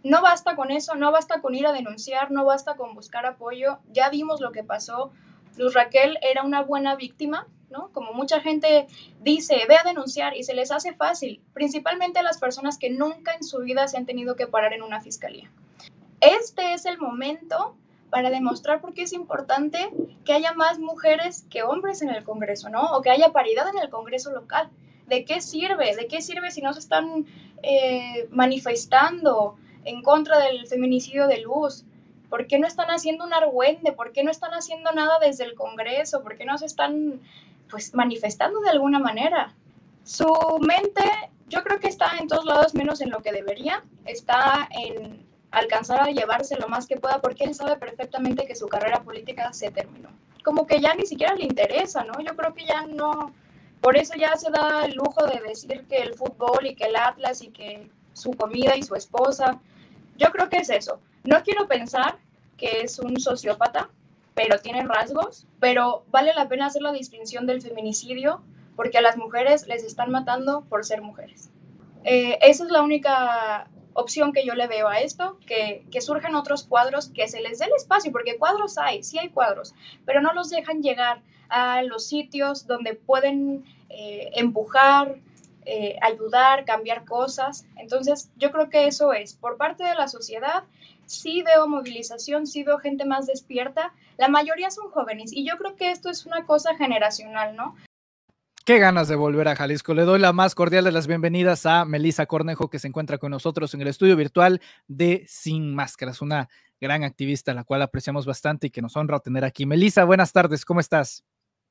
no basta con eso, no basta con ir a denunciar, no basta con buscar apoyo. Ya vimos lo que pasó. Luz Raquel era una buena víctima, ¿no? Como mucha gente dice, ve a denunciar y se les hace fácil, principalmente a las personas que nunca en su vida se han tenido que parar en una fiscalía. Este es el momento para demostrar por qué es importante que haya más mujeres que hombres en el Congreso, ¿no? O que haya paridad en el Congreso local. ¿De qué sirve? ¿De qué sirve si no se están manifestando en contra del feminicidio de Luz? ¿Por qué no están haciendo un argüende? ¿Por qué no están haciendo nada desde el Congreso? ¿Por qué no se están, pues, manifestando de alguna manera? Su mente, yo creo que está en todos lados menos en lo que debería. Está en alcanzar a llevarse lo más que pueda, porque él sabe perfectamente que su carrera política se terminó. Como que ya ni siquiera le interesa, ¿no? Yo creo que ya no, por eso ya se da el lujo de decir que el fútbol y que el Atlas y que su comida y su esposa. Yo creo que es eso. No quiero pensar que es un sociópata, pero tiene rasgos, pero vale la pena hacer la distinción del feminicidio porque a las mujeres les están matando por ser mujeres. Esa es la única opción que yo le veo a esto, que surjan otros cuadros, que se les dé el espacio, porque cuadros hay, sí hay cuadros, pero no los dejan llegar a los sitios donde pueden empujar, ayudar, cambiar cosas. Entonces, yo creo que eso es, por parte de la sociedad, sí veo movilización, sí veo gente más despierta, la mayoría son jóvenes, y yo creo que esto es una cosa generacional, ¿no? Qué ganas de volver a Jalisco. Le doy la más cordial de las bienvenidas a Melissa Cornejo, que se encuentra con nosotros en el estudio virtual de Sin Máscaras, una gran activista, la cual apreciamos bastante y que nos honra tener aquí. Melissa, buenas tardes, ¿cómo estás?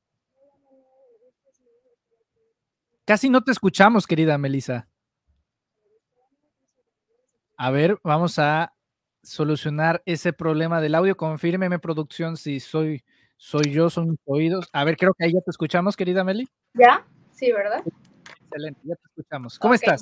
Casi no te escuchamos, querida Melissa. A ver, vamos a solucionar ese problema del audio. Confírmeme, producción, si soy yo, son mis oídos. A ver, creo que ahí ya te escuchamos, querida Meli. ¿Ya? Sí, ¿verdad? Excelente, ya te escuchamos. ¿Cómo Ok. estás?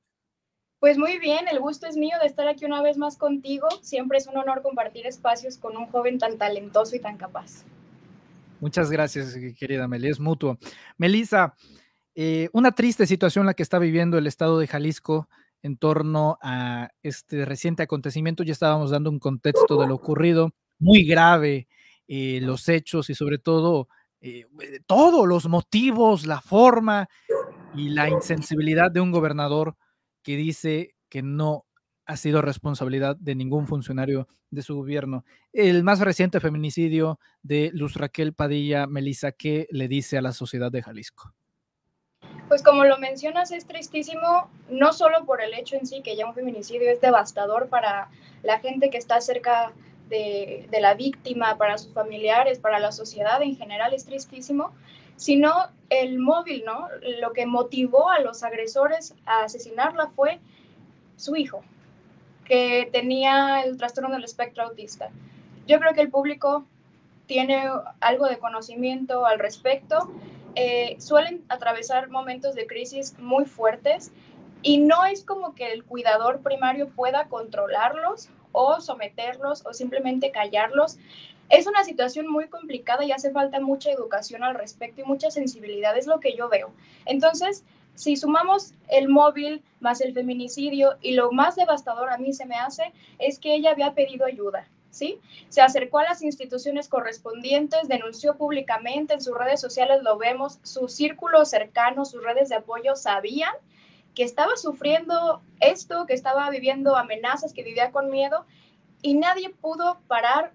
Pues muy bien, el gusto es mío de estar aquí una vez más contigo. Siempre es un honor compartir espacios con un joven tan talentoso y tan capaz. Muchas gracias, querida Meli, es mutuo. Melissa, una triste situación la que está viviendo el estado de Jalisco en torno a este reciente acontecimiento. Ya estábamos dando un contexto de lo ocurrido, muy grave, los hechos y sobre todo todos los motivos, la forma y la insensibilidad de un gobernador que dice que no ha sido responsabilidad de ningún funcionario de su gobierno. El más reciente feminicidio de Luz Raquel Padilla. Melissa, ¿qué le dice a la sociedad de Jalisco? Pues como lo mencionas, es tristísimo, no solo por el hecho en sí, que ya un feminicidio es devastador para la gente que está cerca de la víctima, para sus familiares, para la sociedad en general, es tristísimo, sino el móvil, ¿no? Lo que motivó a los agresores a asesinarla fue su hijo, que tenía el trastorno del espectro autista. Yo creo que el público tiene algo de conocimiento al respecto. Suelen atravesar momentos de crisis muy fuertes y no es como que el cuidador primario pueda controlarlos o someterlos o simplemente callarlos. Es una situación muy complicada y hace falta mucha educación al respecto y mucha sensibilidad, es lo que yo veo. Entonces, si sumamos el móvil más el feminicidio, y lo más devastador a mí se me hace es que ella había pedido ayuda, ¿sí? Se acercó a las instituciones correspondientes, denunció públicamente, en sus redes sociales lo vemos, su círculo cercano, sus redes de apoyo sabían que estaba sufriendo esto, que estaba viviendo amenazas, que vivía con miedo, y nadie pudo parar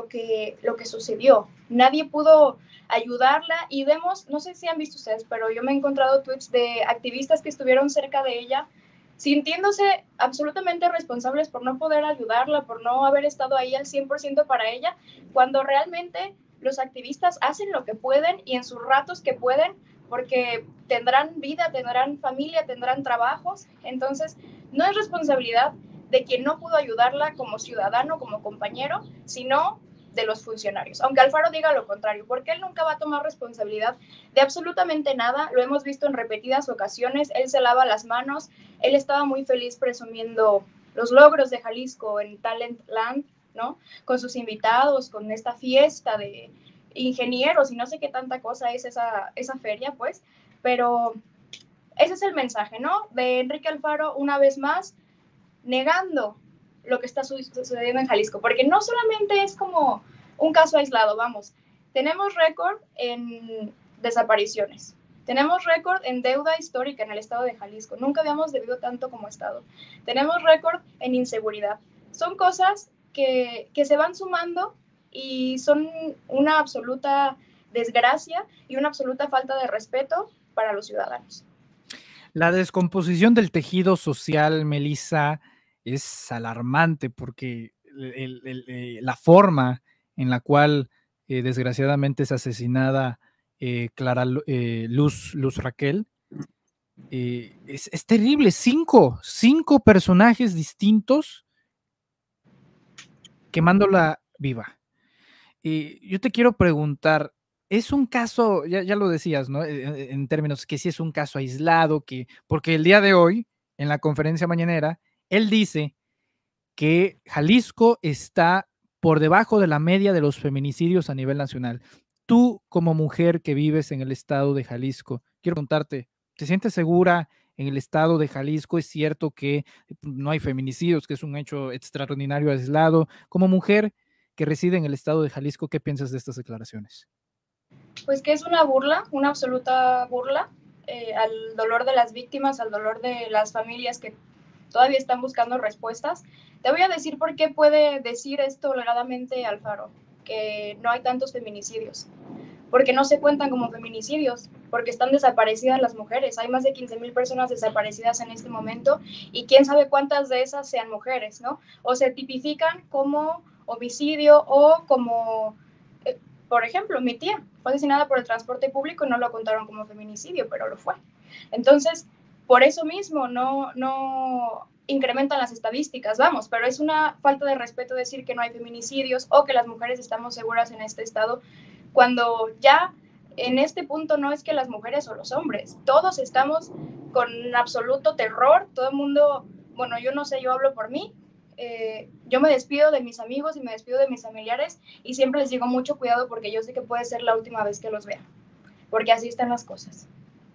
lo que sucedió. Nadie pudo ayudarla y vemos, no sé si han visto ustedes, pero yo me he encontrado tweets de activistas que estuvieron cerca de ella sintiéndose absolutamente responsables por no poder ayudarla, por no haber estado ahí al 100% para ella, cuando realmente los activistas hacen lo que pueden y en sus ratos que pueden, porque tendrán vida, tendrán familia, tendrán trabajos, entonces no es responsabilidad de quien no pudo ayudarla como ciudadano, como compañero, sino de los funcionarios. Aunque Alfaro diga lo contrario, porque él nunca va a tomar responsabilidad de absolutamente nada, lo hemos visto en repetidas ocasiones, él se lava las manos, él estaba muy feliz presumiendo los logros de Jalisco en Talent Land, ¿no? Con sus invitados, con esta fiesta de ingenieros y no sé qué tanta cosa es esa feria, pues, pero ese es el mensaje, ¿no? De Enrique Alfaro, una vez más, negando lo que está sucediendo en Jalisco, porque no solamente es como un caso aislado, vamos, tenemos récord en desapariciones, tenemos récord en deuda histórica en el estado de Jalisco, nunca habíamos debido tanto como estado, tenemos récord en inseguridad, son cosas que se van sumando y son una absoluta desgracia y una absoluta falta de respeto para los ciudadanos. La descomposición del tejido social, Melissa, es alarmante porque la forma en la cual desgraciadamente es asesinada Clara Luz Raquel es terrible. Cinco personajes distintos quemándola viva. Yo te quiero preguntar, es un caso, ya lo decías, ¿no? En términos que sí es un caso aislado, porque el día de hoy, en la conferencia mañanera, él dice que Jalisco está por debajo de la media de los feminicidios a nivel nacional. Tú, como mujer que vives en el estado de Jalisco, quiero preguntarte, ¿te sientes segura en el estado de Jalisco? ¿Es cierto que no hay feminicidios, que es un hecho extraordinario aislado? Como mujer que reside en el estado de Jalisco, ¿qué piensas de estas declaraciones? Pues que es una burla, una absoluta burla al dolor de las víctimas, al dolor de las familias que todavía están buscando respuestas. Te voy a decir por qué puede decir esto holgadamente Alfaro, que no hay tantos feminicidios. Porque no se cuentan como feminicidios, porque están desaparecidas las mujeres. Hay más de 15,000 personas desaparecidas en este momento y quién sabe cuántas de esas sean mujeres, ¿no? O se tipifican como homicidio o como, por ejemplo, mi tía fue asesinada por el transporte público y no lo contaron como feminicidio, pero lo fue. Entonces, por eso mismo no incrementan las estadísticas, vamos, pero es una falta de respeto decir que no hay feminicidios o que las mujeres estamos seguras en este estado, cuando ya en este punto no es que las mujeres o los hombres, todos estamos con absoluto terror, todo el mundo, bueno, yo no sé, yo hablo por mí, yo me despido de mis amigos y me despido de mis familiares y siempre les digo mucho cuidado porque yo sé que puede ser la última vez que los vea, porque así están las cosas.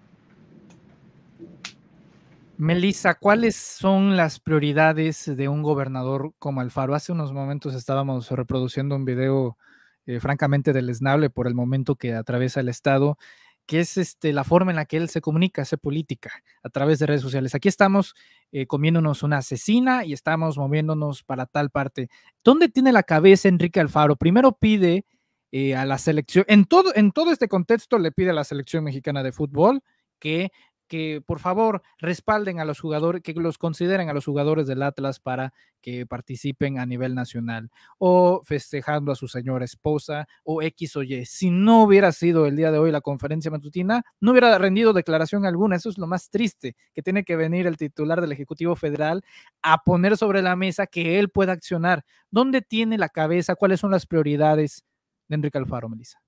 Melissa, ¿cuáles son las prioridades de un gobernador como Alfaro? Hace unos momentos estábamos reproduciendo un video francamente deleznable por el momento que atraviesa el Estado, que es la forma en la que él se comunica, hace política a través de redes sociales. Aquí estamos comiéndonos una asesina y estamos moviéndonos para tal parte. ¿Dónde tiene la cabeza Enrique Alfaro? Primero pide a la selección, en todo este contexto le pide a la selección mexicana de fútbol que por favor respalden a los jugadores, que los consideren a los jugadores del Atlas para que participen a nivel nacional, o festejando a su señora esposa, o X o Y. Si no hubiera sido el día de hoy la conferencia matutina, no hubiera rendido declaración alguna. Eso es lo más triste, que tiene que venir el titular del Ejecutivo Federal a poner sobre la mesa que él pueda accionar. ¿Dónde tiene la cabeza? ¿Cuáles son las prioridades de Enrique Alfaro, Melissa?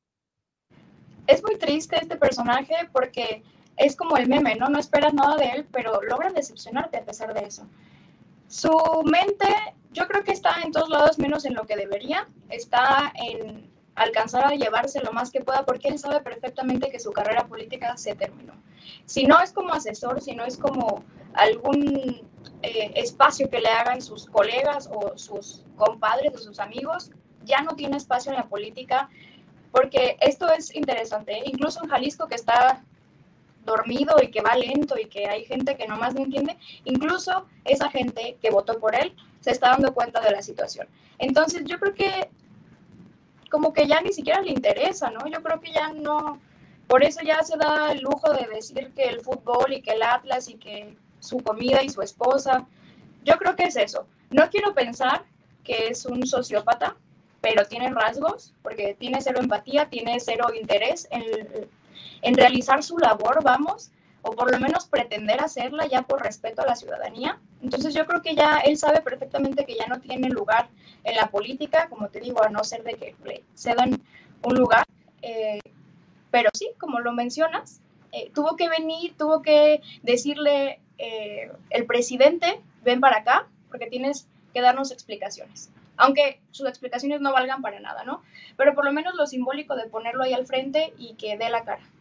Es muy triste este personaje porque es como el meme, ¿no? No esperas nada de él, pero logran decepcionarte a pesar de eso. Su mente, yo creo que está en todos lados menos en lo que debería. Está en alcanzar a llevarse lo más que pueda porque él sabe perfectamente que su carrera política se terminó. Si no es como asesor, si no es como algún espacio que le hagan sus colegas o sus compadres o sus amigos, ya no tiene espacio en la política porque esto es interesante. Incluso en Jalisco, que está dormido y que va lento y que hay gente que nomás no entiende, incluso esa gente que votó por él se está dando cuenta de la situación. Entonces yo creo que como que ya ni siquiera le interesa, ¿no? Yo creo que ya no, por eso ya se da el lujo de decir que el fútbol y que el Atlas y que su comida y su esposa, yo creo que es eso. No quiero pensar que es un sociópata, pero tiene rasgos, porque tiene cero empatía, tiene cero interés en realizar su labor, vamos, o por lo menos pretender hacerla ya por respeto a la ciudadanía. Entonces yo creo que ya él sabe perfectamente que ya no tiene lugar en la política, como te digo, a no ser de que le cedan un lugar. Pero sí, como lo mencionas, tuvo que venir, tuvo que decirle el presidente, ven para acá, porque tienes que darnos explicaciones. Aunque sus explicaciones no valgan para nada, ¿no? Pero por lo menos lo simbólico de ponerlo ahí al frente y que dé la cara.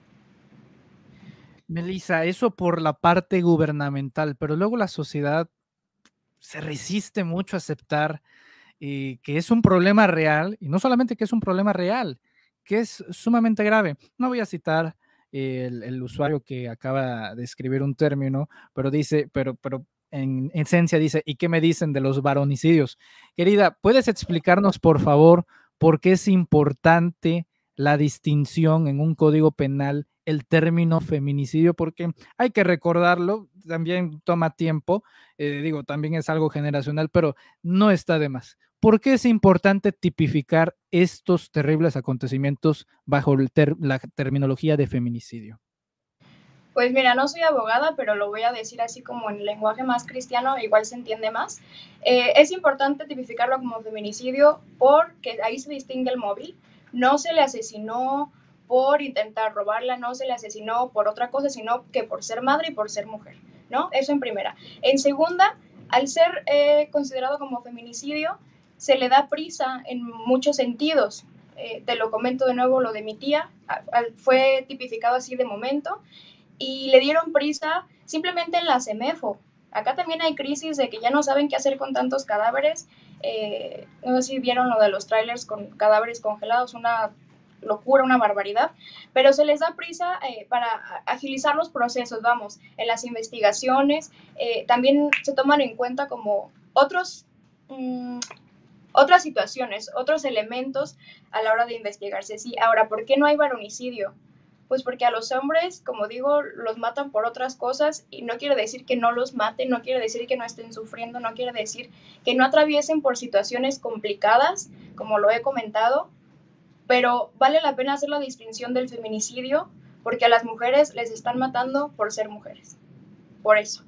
Melissa, eso por la parte gubernamental, pero luego la sociedad se resiste mucho a aceptar que es un problema real, y no solamente que es un problema real, que es sumamente grave. No voy a citar el usuario que acaba de escribir un término, pero dice, pero en esencia dice, ¿y qué me dicen de los varonicidios? Querida, ¿puedes explicarnos, por favor, por qué es importante la distinción en un código penal el término feminicidio? Porque hay que recordarlo, también toma tiempo, digo, también es algo generacional, pero no está de más. ¿Por qué es importante tipificar estos terribles acontecimientos bajo la terminología de feminicidio? Pues mira, no soy abogada, pero lo voy a decir así como en lenguaje más cristiano, igual se entiende más. Es importante tipificarlo como feminicidio porque ahí se distingue el móvil. No se le asesinó por intentar robarla, no se le asesinó por otra cosa, sino que por ser madre y por ser mujer, ¿no? Eso en primera. En segunda, al ser considerado como feminicidio, se le da prisa en muchos sentidos. Te lo comento de nuevo, lo de mi tía, fue tipificado así de momento, y le dieron prisa simplemente en la CEMEFO. Acá también hay crisis de que ya no saben qué hacer con tantos cadáveres. No sé si vieron lo de los trailers con cadáveres congelados, una locura, una barbaridad, pero se les da prisa para agilizar los procesos, vamos, en las investigaciones. También se toman en cuenta como otras situaciones, otros elementos a la hora de investigarse. Sí, ahora, ¿por qué no hay varonicidio? Pues porque a los hombres, como digo, los matan por otras cosas y no quiere decir que no los maten, no quiere decir que no estén sufriendo, no quiere decir que no atraviesen por situaciones complicadas, como lo he comentado, pero vale la pena hacer la distinción del feminicidio porque a las mujeres les están matando por ser mujeres, por eso.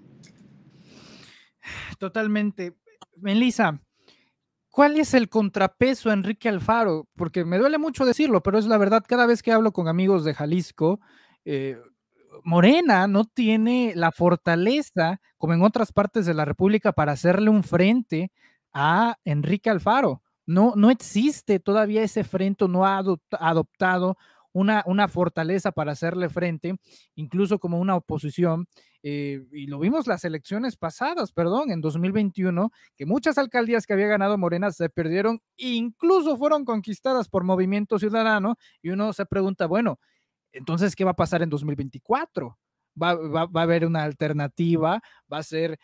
Totalmente. Melissa, ¿cuál es el contrapeso a Enrique Alfaro? Porque me duele mucho decirlo, pero es la verdad, cada vez que hablo con amigos de Jalisco, Morena no tiene la fortaleza, como en otras partes de la República, para hacerle un frente a Enrique Alfaro. No, no existe todavía ese frente, no ha adoptado una fortaleza para hacerle frente, incluso como una oposición. Y lo vimos las elecciones pasadas, perdón, en 2021, que muchas alcaldías que había ganado Morena se perdieron, incluso fueron conquistadas por Movimiento Ciudadano, y uno se pregunta, bueno, entonces, ¿qué va a pasar en 2024? Va a haber una alternativa, va a ser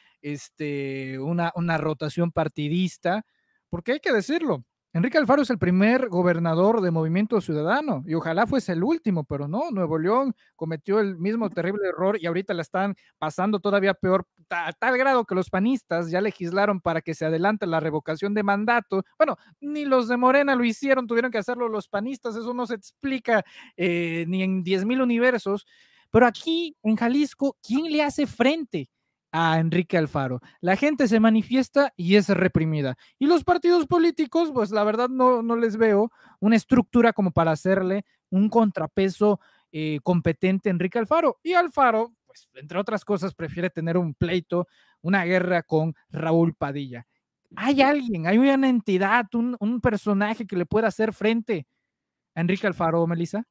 una rotación partidista, porque hay que decirlo, Enrique Alfaro es el primer gobernador de Movimiento Ciudadano y ojalá fuese el último, pero no, Nuevo León cometió el mismo terrible error y ahorita la están pasando todavía peor, a tal grado que los panistas ya legislaron para que se adelante la revocación de mandato. Bueno, ni los de Morena lo hicieron, tuvieron que hacerlo los panistas, eso no se explica ni en 10,000 universos, pero aquí en Jalisco, ¿quién le hace frente a Enrique Alfaro? La gente se manifiesta y es reprimida. Y los partidos políticos, pues la verdad no les veo una estructura como para hacerle un contrapeso competente a Enrique Alfaro. Y Alfaro, pues entre otras cosas, prefiere tener un pleito, una guerra con Raúl Padilla. ¿Hay alguien, hay una entidad, un personaje que le pueda hacer frente a Enrique Alfaro, Melissa?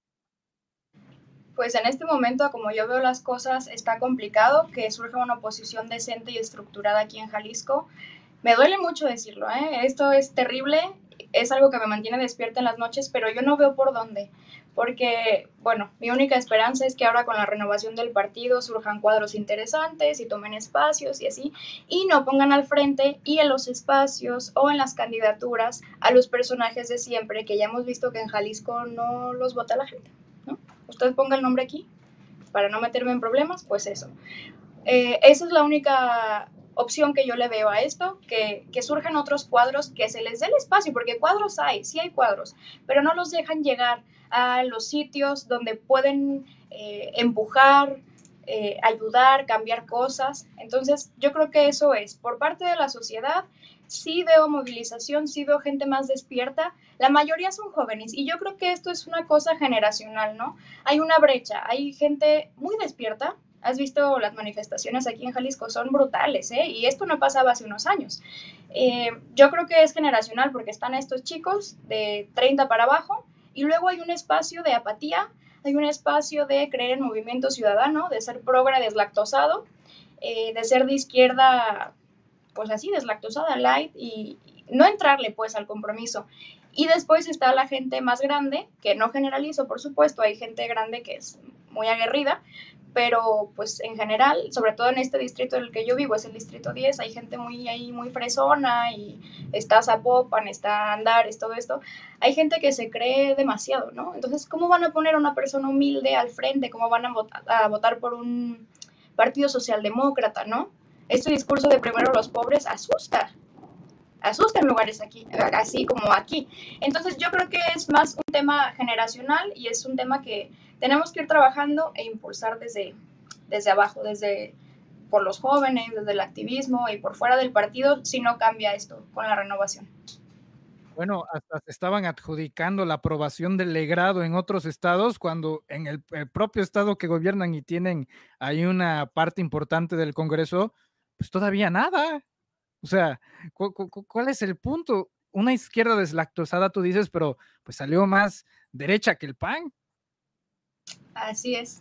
Pues en este momento, como yo veo las cosas, está complicado que surja una oposición decente y estructurada aquí en Jalisco. Me duele mucho decirlo, ¿eh? Esto es terrible, es algo que me mantiene despierta en las noches, pero yo no veo por dónde, porque, bueno, mi única esperanza es que ahora con la renovación del partido surjan cuadros interesantes y tomen espacios y así, y no pongan al frente y en los espacios o en las candidaturas a los personajes de siempre, que ya hemos visto que en Jalisco no los vota la gente, ¿no? Usted ponga el nombre aquí para no meterme en problemas, pues eso. Esa es la única opción que yo le veo a esto, que surjan otros cuadros, que se les dé el espacio, porque cuadros hay, sí hay cuadros, pero no los dejan llegar a los sitios donde pueden empujar, ayudar, cambiar cosas. Entonces, yo creo que eso es, por parte de la sociedad, sí veo movilización, sí veo gente más despierta, la mayoría son jóvenes y yo creo que esto es una cosa generacional, ¿no? Hay una brecha, hay gente muy despierta. Has visto las manifestaciones aquí en Jalisco, son brutales, ¿eh? Y esto no pasaba hace unos años. Yo creo que es generacional porque están estos chicos de 30 para abajo y luego hay un espacio de apatía, hay un espacio de creer en movimiento ciudadano, de ser progre deslactosado, de ser de izquierda pues así, deslactosada, light, y no entrarle pues al compromiso. Y después está la gente más grande, que no generalizo, por supuesto, hay gente grande que es muy aguerrida, pero pues en general, sobre todo en este distrito en el que yo vivo, es el distrito 10, hay gente muy ahí, muy fresona, y está Zapopan, está Andares, todo esto, hay gente que se cree demasiado, ¿no? Entonces, ¿cómo van a poner a una persona humilde al frente? ¿Cómo van a votar por un partido socialdemócrata, ¿no? Este discurso de primero los pobres asusta en lugares aquí, así como aquí. Entonces yo creo que es más un tema generacional y es un tema que tenemos que ir trabajando e impulsar desde abajo, por los jóvenes, desde el activismo y por fuera del partido, si no cambia esto con la renovación. Bueno, hasta se estaban adjudicando la aprobación del legrado en otros estados, cuando en el propio estado que gobiernan y tienen ahí una parte importante del Congreso, pues todavía nada. O sea, ¿cuál es el punto? Una izquierda deslactosada, tú dices, pero pues salió más derecha que el PAN. Así es.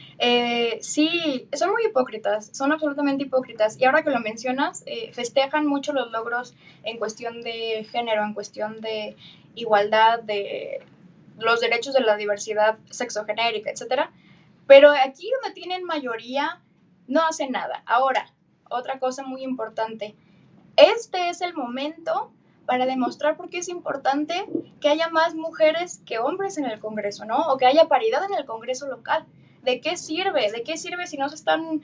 Sí, son muy hipócritas, son absolutamente hipócritas. Y ahora que lo mencionas, festejan mucho los logros en cuestión de género, en cuestión de igualdad, de los derechos de la diversidad sexogenérica, etcétera. Pero aquí donde tienen mayoría, no hacen nada. Ahora, otra cosa muy importante, este es el momento para demostrar por qué es importante que haya más mujeres que hombres en el Congreso, ¿no? O que haya paridad en el Congreso local. ¿De qué sirve? ¿De qué sirve si no se están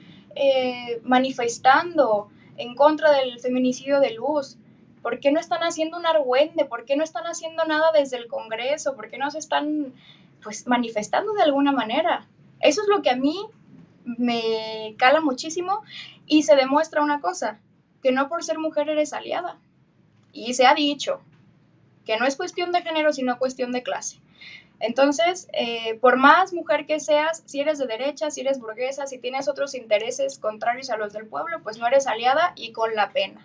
manifestando en contra del feminicidio de Luz? ¿Por qué no están haciendo un argüende? ¿Por qué no están haciendo nada desde el Congreso? ¿Por qué no se están pues manifestando de alguna manera? Eso es lo que a mí me cala muchísimo y se demuestra una cosa, que no por ser mujer eres aliada. Y se ha dicho que no es cuestión de género, sino cuestión de clase. Entonces, por más mujer que seas, si eres de derecha, si eres burguesa, si tienes otros intereses contrarios a los del pueblo, pues no eres aliada y con la pena.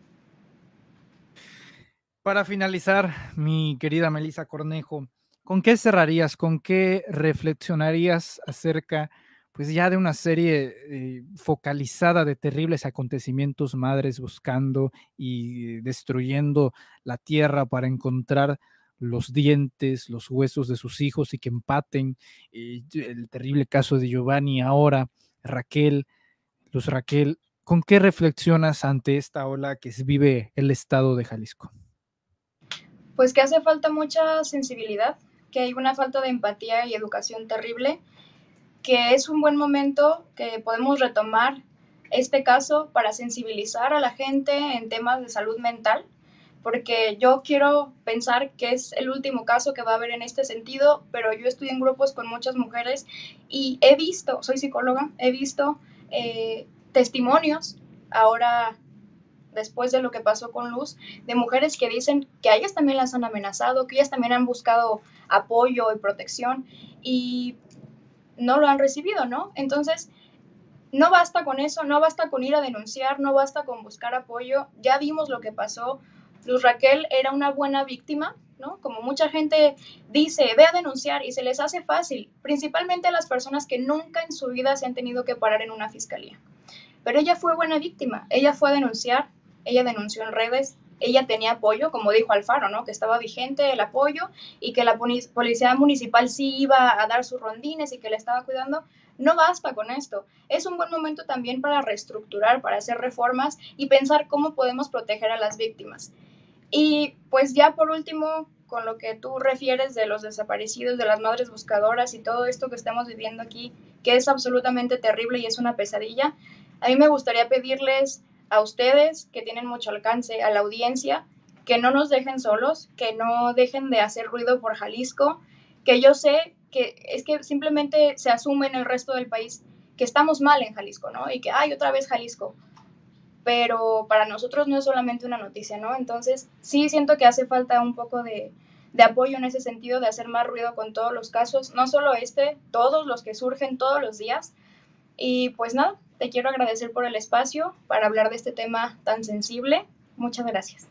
Para finalizar, mi querida Melissa Cornejo, ¿con qué cerrarías? ¿Con qué reflexionarías acerca, pues ya de una serie focalizada de terribles acontecimientos, madres buscando y destruyendo la tierra para encontrar los dientes, los huesos de sus hijos y que empaten? El terrible caso de Giovanni ahora, Raquel, Luz Raquel, ¿con qué reflexionas ante esta ola que vive el estado de Jalisco? Pues que hace falta mucha sensibilidad, que hay una falta de empatía y educación terrible, que es un buen momento que podemos retomar este caso para sensibilizar a la gente en temas de salud mental, porque yo quiero pensar que es el último caso que va a haber en este sentido, pero yo estoy en grupos con muchas mujeres y he visto, soy psicóloga, he visto testimonios ahora después de lo que pasó con Luz, de mujeres que dicen que a ellas también las han amenazado, que ellas también han buscado apoyo y protección y no lo han recibido, ¿no? Entonces, no basta con eso, no basta con ir a denunciar, no basta con buscar apoyo, ya vimos lo que pasó. Luz Raquel era una buena víctima, ¿no? Como mucha gente dice, ve a denunciar y se les hace fácil, principalmente a las personas que nunca en su vida se han tenido que parar en una fiscalía. Pero ella fue buena víctima, ella fue a denunciar, ella denunció en redes, ella tenía apoyo, como dijo Alfaro, ¿no? Que estaba vigente el apoyo y que la policía municipal sí iba a dar sus rondines y que la estaba cuidando. No basta con esto. Es un buen momento también para reestructurar, para hacer reformas y pensar cómo podemos proteger a las víctimas. Y pues ya por último, con lo que tú refieres de los desaparecidos, de las madres buscadoras y todo esto que estamos viviendo aquí, que es absolutamente terrible y es una pesadilla, a mí me gustaría pedirles a ustedes, que tienen mucho alcance, a la audiencia, que no nos dejen solos, que no dejen de hacer ruido por Jalisco, que yo sé que es que simplemente se asume en el resto del país que estamos mal en Jalisco, ¿no? Y que, ay, otra vez Jalisco, pero para nosotros no es solamente una noticia, ¿no? Entonces, sí siento que hace falta un poco de apoyo en ese sentido, de hacer más ruido con todos los casos, no solo este, todos los que surgen todos los días. Y pues nada, te quiero agradecer por el espacio para hablar de este tema tan sensible. Muchas gracias.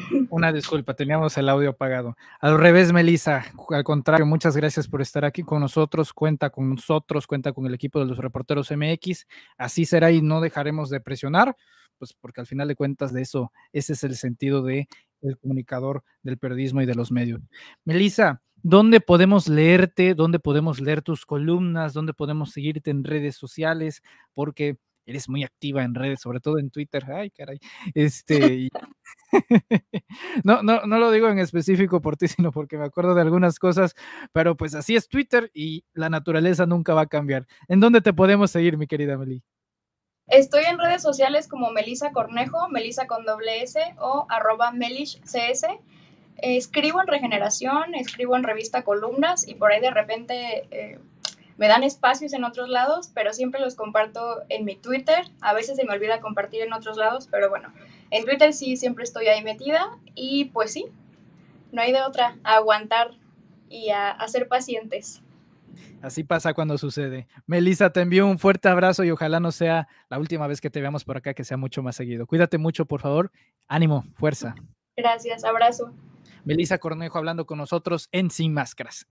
Una disculpa, teníamos el audio apagado. Al revés, Melissa, al contrario, muchas gracias por estar aquí con nosotros. Cuenta con nosotros, cuenta con el equipo de los reporteros MX. Así será y no dejaremos de presionar, pues porque al final de cuentas de eso, ese es el sentido de el comunicador del periodismo y de los medios. Melissa, ¿dónde podemos leerte? ¿Dónde podemos leer tus columnas? ¿Dónde podemos seguirte en redes sociales? Porque eres muy activa en redes, sobre todo en Twitter. Ay, caray. Y no, no, no lo digo en específico por ti, sino porque me acuerdo de algunas cosas, pero pues así es Twitter y la naturaleza nunca va a cambiar. ¿En dónde te podemos seguir, mi querida Meli? Estoy en redes sociales como Melissa Cornejo, Melissa con doble S o @melishcs. Escribo en Regeneración, escribo en Revista Columnas y por ahí de repente me dan espacios en otros lados, pero siempre los comparto en mi Twitter. A veces se me olvida compartir en otros lados, pero bueno, en Twitter sí siempre estoy ahí metida y pues sí, no hay de otra, a aguantar y a ser pacientes. Así pasa cuando sucede. Melissa, te envío un fuerte abrazo y ojalá no sea la última vez que te veamos por acá, que sea mucho más seguido. Cuídate mucho, por favor. Ánimo, fuerza. Gracias, abrazo. Melissa Cornejo hablando con nosotros en Sin Máscaras.